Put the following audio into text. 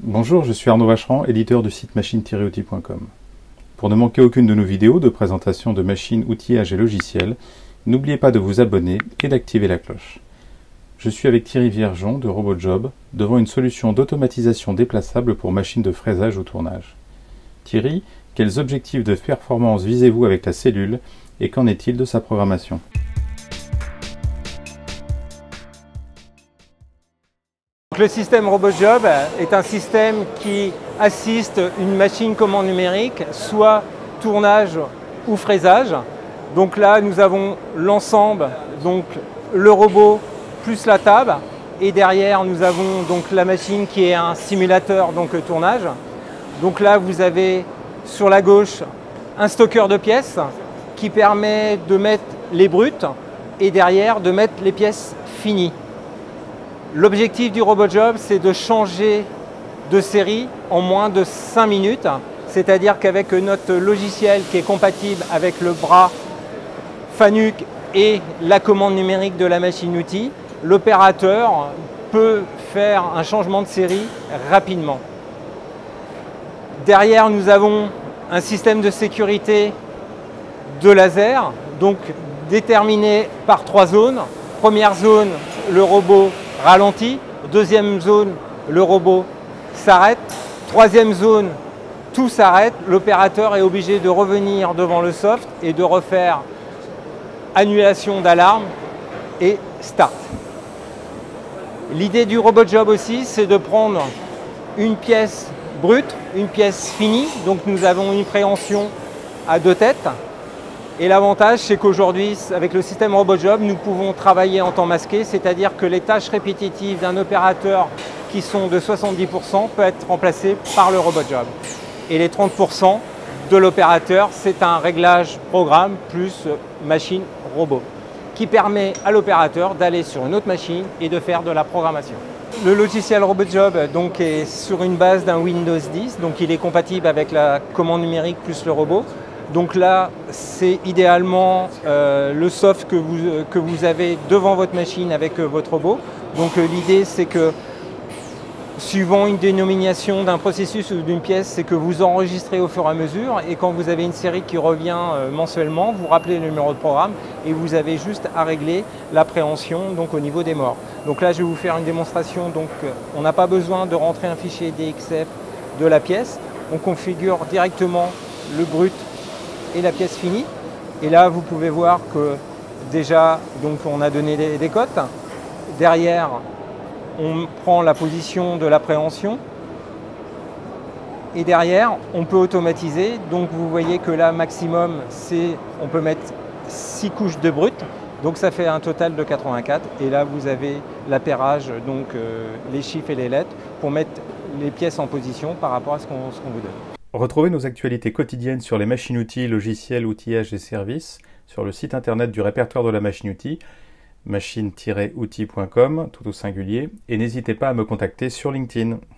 Bonjour, je suis Arnaud Vacheran, éditeur du site machine-outil.com. Pour ne manquer aucune de nos vidéos de présentation de machines, outillages et logiciels, n'oubliez pas de vous abonner et d'activer la cloche. Je suis avec Thierry Viergeon de RobotJob devant une solution d'automatisation déplaçable pour machines de fraisage ou tournage. Thierry, quels objectifs de performance visez-vous avec la cellule et qu'en est-il de sa programmation ? Le système RobotJob est un système qui assiste une machine commande numérique, soit tournage ou fraisage. Donc là, nous avons l'ensemble, donc le robot plus la table, et derrière nous avons donc la machine qui est un simulateur donc tournage. Donc là, vous avez sur la gauche un stocker de pièces qui permet de mettre les brutes et derrière de mettre les pièces finies. L'objectif du RobotJob, c'est de changer de série en moins de 5 minutes. C'est-à-dire qu'avec notre logiciel qui est compatible avec le bras FANUC et la commande numérique de la machine-outil, l'opérateur peut faire un changement de série rapidement. Derrière, nous avons un système de sécurité de laser, donc déterminé par 3 zones. Première zone, le robot ralentit. Deuxième zone, le robot s'arrête. Troisième zone, tout s'arrête. L'opérateur est obligé de revenir devant le soft et de refaire annulation d'alarme et start. L'idée du RobotJob aussi, c'est de prendre une pièce brute, une pièce finie. Donc nous avons une préhension à 2 têtes. Et l'avantage, c'est qu'aujourd'hui, avec le système RobotJob, nous pouvons travailler en temps masqué, c'est-à-dire que les tâches répétitives d'un opérateur qui sont de 70% peuvent être remplacées par le RobotJob. Et les 30% de l'opérateur, c'est un réglage programme plus machine robot, qui permet à l'opérateur d'aller sur une autre machine et de faire de la programmation. Le logiciel RobotJob donc, est sur une base d'un Windows 10, donc il est compatible avec la commande numérique plus le robot. Donc là, c'est idéalement le soft que vous avez devant votre machine avec votre robot. Donc l'idée, c'est que suivant une dénomination d'un processus ou d'une pièce, c'est que vous enregistrez au fur et à mesure. Et quand vous avez une série qui revient mensuellement, vous rappelez le numéro de programme et vous avez juste à régler l'appréhension donc au niveau des morts. Donc là, je vais vous faire une démonstration. Donc on n'a pas besoin de rentrer un fichier DXF de la pièce. On configure directement le brut et la pièce finie. Et là, vous pouvez voir que déjà, donc, on a donné des cotes. Derrière, on prend la position de l'appréhension. Et derrière, on peut automatiser. Donc, vous voyez que là, maximum, on peut mettre 6 couches de brut. Donc, ça fait un total de 84. Et là, vous avez l'appairage, donc les chiffres et les lettres, pour mettre les pièces en position par rapport à ce qu'on vous donne. Retrouvez nos actualités quotidiennes sur les machines-outils, logiciels, outillages et services sur le site internet du répertoire de la machine-outil, machine-outil.com, tout au singulier, et n'hésitez pas à me contacter sur LinkedIn.